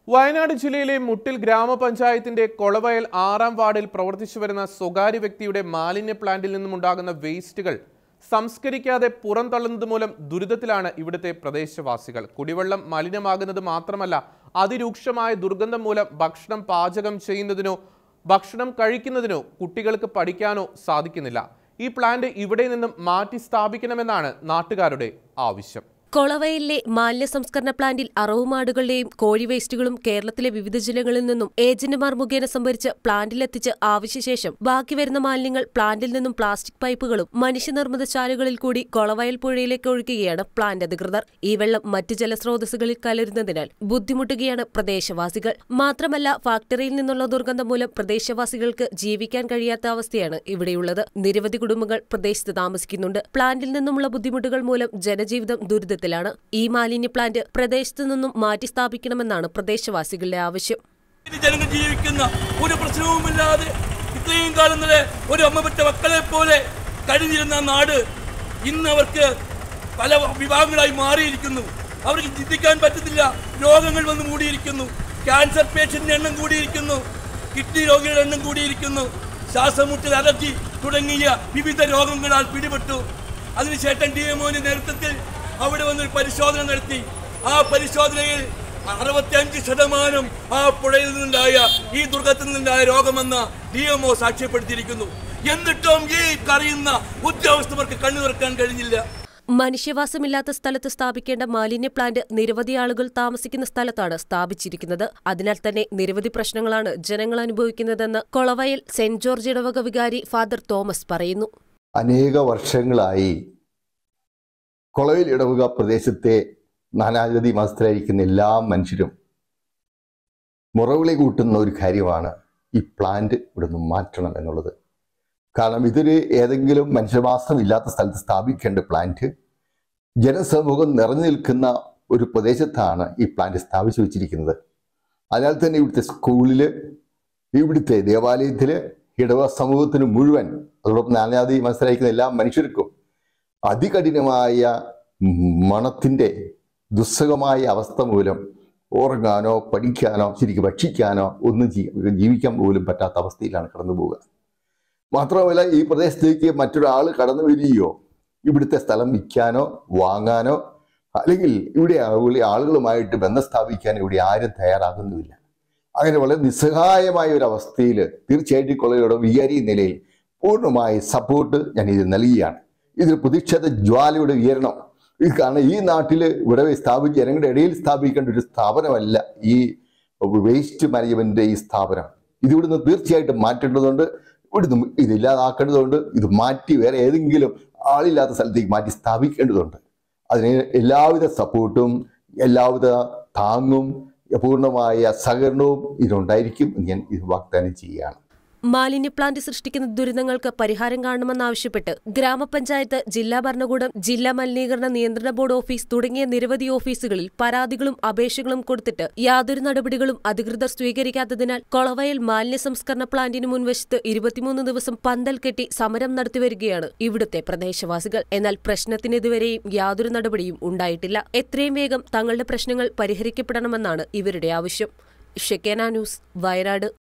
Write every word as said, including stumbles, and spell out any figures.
വയനാട് ജില്ലയിലെ മുട്ടിൽ ഗ്രാമപഞ്ചായത്തിന്റെ കൊളവയൽ ആറാം വാർഡിൽ പ്രവർത്തിച്ചു വരുന്ന സ്വകാര്യ വ്യക്തിയുടെ മാലിന്യ പ്ലാന്റിൽ നിന്നുമുണ്ടാകുന്ന വേസ്റ്റുകൾ സംസ്കരിക്കാതെ പുറന്തള്ളുന്നത് മൂലം ദുരിതത്തിലാണ് ഇവിടുത്തെ പ്രദേശവാസികൾ. കുടിവെള്ളം മലിനമാകുന്നത് മാത്രമല്ല, അതിരൂക്ഷമായ ദുർഗന്ധം മൂലം ഭക്ഷണം പാചകം ചെയ്യുന്നതിനോ ഭക്ഷണം കഴിക്കുന്നതിനോ കുട്ടികൾക്ക് പഠിക്കാനോ സാധിക്കുന്നില്ല. ഈ പ്ലാന്റ് ഇവിടെ നിന്നും മാറ്റി സ്ഥാപിക്കണമെന്നാണ് നാട്ടുകാരുടെ ആവശ്യം. കൊളവയലിലെ മാലിന്യ സംസ്കരണ പ്ലാന്റിൽ അറവുമാടുകളുടെയും കോഴി വേസ്റ്റുകളും കേരളത്തിലെ വിവിധ ജില്ലകളിൽ നിന്നും ഏജന്റുമാർ മുഖേന സംഭരിച്ച് പ്ലാന്റിലെത്തിച്ച് ആവശ്യശേഷം ബാക്കി വരുന്ന മാലിന്യങ്ങൾ പ്ലാന്റിൽ നിന്നും പ്ലാസ്റ്റിക് പൈപ്പുകളും മനുഷ്യനിർമ്മിത ചാലുകളിൽ കൂടി കൊളവയൽ പുഴയിലേക്ക് ഒഴുകുകയാണ് പ്ലാന്റ് അധികൃതർ. ഈ വെള്ളം മറ്റ് ജലസ്രോതസ്സുകളിൽ കലരുന്നതിനാൽ ബുദ്ധിമുട്ടുകയാണ് പ്രദേശവാസികൾ. മാത്രമല്ല, ഫാക്ടറിയിൽ നിന്നുള്ള ദുർഗന്ധം മൂലം പ്രദേശവാസികൾക്ക് ജീവിക്കാൻ കഴിയാത്ത അവസ്ഥയാണ് ഇവിടെയുള്ളത്. നിരവധി കുടുംബങ്ങൾ പ്രദേശത്ത് താമസിക്കുന്നുണ്ട്. പ്ലാന്റിൽ നിന്നുമുള്ള ബുദ്ധിമുട്ടുകൾ മൂലം ജനജീവിതം ദുരിതത്തിൽ ഈ മാലിന്യ പ്ലാന്റ് പ്രദേശത്തു നിന്നും മാറ്റി സ്ഥാപിക്കണമെന്നാണ് പ്രദേശവാസികളുടെ ആവശ്യം. ജനങ്ങൾ ജീവിക്കുന്ന ഒരു പ്രശ്നവുമില്ലാതെ ഇത്രയും കാലം വരെ ഒരു അമ്മപ്പെട്ട മക്കളെ പോലെ കഴിഞ്ഞിരുന്ന നാട് ഇന്ന് അവർക്ക് പല വിഭാഗങ്ങളായി മാറിയിരിക്കുന്നു. അവർക്ക് ചിന്തിക്കാൻ പറ്റത്തില്ല. രോഗങ്ങൾ വന്ന് മൂടിയിരിക്കുന്നു. ക്യാൻസർ പേഷ്യന്റിന്റെ എണ്ണം കൂടിയിരിക്കുന്നു. കിഡ്നി രോഗികളുടെ എണ്ണം കൂടിയിരിക്കുന്നു. ശ്വാസമുട്ടൽ, അലർജി തുടങ്ങിയ വിവിധ രോഗങ്ങളാൽ പിടിപെട്ടു. അതിനുശേഷം ഡി എം ഒന്റെ നേതൃത്വത്തിൽ അവിടെ വന്നൊരു പരിശോധന നടത്തി. ആ പരിശോധനയിൽ അറുപത്തിയഞ്ച് ശതമാനം ആ പുഴയിൽ നിന്നുണ്ടായ ഈ ദുർഗത്തിൽ നിന്നുണ്ടായ രോഗമെന്ന് ഡി എം ഒ സാക്ഷ്യപ്പെടുത്തിയിരിക്കുന്നു. എന്നിട്ടും ഈ കറിയുന്ന ഉദ്യോഗസ്ഥർക്ക് കണ്ണു തുറക്കാൻ കഴിഞ്ഞില്ല. മനുഷ്യവാസമില്ലാത്ത സ്ഥലത്ത് സ്ഥാപിക്കേണ്ട മാലിന്യ പ്ലാന്റ് നിരവധി ആളുകൾ താമസിക്കുന്ന സ്ഥലത്താണ് സ്ഥാപിച്ചിരിക്കുന്നത്. അതിനാൽ തന്നെ നിരവധി പ്രശ്നങ്ങളാണ് ജനങ്ങൾ അനുഭവിക്കുന്നതെന്ന് കൊളവയൽ സെന്റ് ജോർജ് ഇടവക വികാരി ഫാദർ തോമസ് പറയുന്നു. അനേക വർഷങ്ങളായി കൊളവയൽ ഇടവക പ്രദേശത്തെ നാനാജാതി മതസ്ഥരായിരിക്കുന്ന എല്ലാ മനുഷ്യരും മുറവിളി കൂട്ടുന്ന ഒരു കാര്യമാണ് ഈ പ്ലാന്റ് ഇവിടെ നിന്ന് മാറ്റണം എന്നുള്ളത്. കാരണം ഇതൊരു ഏതെങ്കിലും മനുഷ്യവാസം ഇല്ലാത്ത സ്ഥലത്ത് സ്ഥാപിക്കേണ്ട പ്ലാന്റ് ജനസമൂഹം നിറഞ്ഞു നിൽക്കുന്ന ഒരു പ്രദേശത്താണ് ഈ പ്ലാന്റ് സ്ഥാപിച്ചു വെച്ചിരിക്കുന്നത്. അതിനാൽ തന്നെ ഇവിടുത്തെ സ്കൂളിൽ, ഇവിടുത്തെ ദേവാലയത്തിൽ, ഇടവക സമൂഹത്തിന് മുഴുവൻ, അതോടൊപ്പം നാനാജാതി മതസ്ഥരായിരിക്കുന്ന എല്ലാ മനുഷ്യർക്കും അതികഠിനമായ മണത്തിൻ്റെ ദുസ്സഹമായ അവസ്ഥ മൂലം ഉറങ്ങാനോ പഠിക്കാനോ ശരിക്കും ഭക്ഷിക്കാനോ ഒന്നും ജീവിക്കാൻ പോലും പറ്റാത്ത അവസ്ഥയിലാണ് കടന്നു പോവുക. മാത്രമല്ല, ഈ പ്രദേശത്തേക്ക് മറ്റൊരാൾ കടന്നു വരികയോ ഇവിടുത്തെ സ്ഥലം വിൽക്കാനോ വാങ്ങാനോ അല്ലെങ്കിൽ ഇവിടെ ആളുകളുമായിട്ട് ബന്ധം സ്ഥാപിക്കാനോ ഇവിടെ ആരും തയ്യാറാകുന്നുമില്ല. അങ്ങനെ വളരെ നിസ്സഹായമായ ഒരു അവസ്ഥയിൽ തീർച്ചയായിട്ടും കൊളവയൽ വികാരി നിലയിൽ പൂർണ്ണമായി സപ്പോർട്ട് ഞാൻ ഇത് നൽകുകയാണ്. ഇതിൽ പ്രതിഷേധ ജ്വാലയുടെ ഉയരണം. ഇത് കാരണം ഈ നാട്ടിൽ ഇവിടെ സ്ഥാപിച്ച് ജനങ്ങളുടെ ഇടയിൽ സ്ഥാപിക്കേണ്ട ഒരു സ്ഥാപനമല്ല ഈ വേസ്റ്റ് മാനേജ്മെന്റിന്റെ ഈ സ്ഥാപനം. ഇത് ഇവിടുന്ന് തീർച്ചയായിട്ടും മാറ്റേണ്ടതുണ്ട്. ഇവിടുന്ന് ഇതില്ലാതാക്കേണ്ടതുണ്ട്. ഇത് മാറ്റി വേറെ ഏതെങ്കിലും ആളില്ലാത്ത സ്ഥലത്തേക്ക് മാറ്റി സ്ഥാപിക്കേണ്ടതുണ്ട്. അതിന് എല്ലാവിധ സപ്പോർട്ടും എല്ലാവിധ താങ്ങും പൂർണ്ണമായ സഹകരണവും ഇതിനുണ്ടായിരിക്കും എന്ന് ഞാൻ ഇത് വാഗ്ദാനം ചെയ്യുകയാണ്. മാലിന്യ പ്ലാന്റ് സൃഷ്ടിക്കുന്ന ദുരിതങ്ങൾക്ക് പരിഹാരം കാണണമെന്നാവശ്യപ്പെട്ട് ഗ്രാമപഞ്ചായത്ത്, ജില്ലാ ഭരണകൂടം, ജില്ലാ മലിനീകരണ നിയന്ത്രണ ബോർഡ് ഓഫീസ് തുടങ്ങിയ നിരവധി ഓഫീസുകളിൽ പരാതികളും അപേക്ഷകളും കൊടുത്തിട്ട് യാതൊരു നടപടികളും അധികൃതർ സ്വീകരിക്കാത്തതിനാൽ കൊളവയൽ മാലിന്യ സംസ്കരണ പ്ലാന്റിന് മുൻവശത്ത് ഇരുപത്തിമൂന്ന് ദിവസം പന്തൽ കെട്ടി സമരം നടത്തിവരികയാണ് ഇവിടുത്തെ പ്രദേശവാസികൾ. എന്നാൽ പ്രശ്നത്തിന് ഇതുവരെയും യാതൊരു നടപടിയും ഉണ്ടായിട്ടില്ല. എത്രയും വേഗം തങ്ങളുടെ പ്രശ്നങ്ങൾ പരിഹരിക്കപ്പെടണമെന്നാണ് ഇവരുടെ ആവശ്യം. ഷെക്കേന ന്യൂസ്, വയനാട്.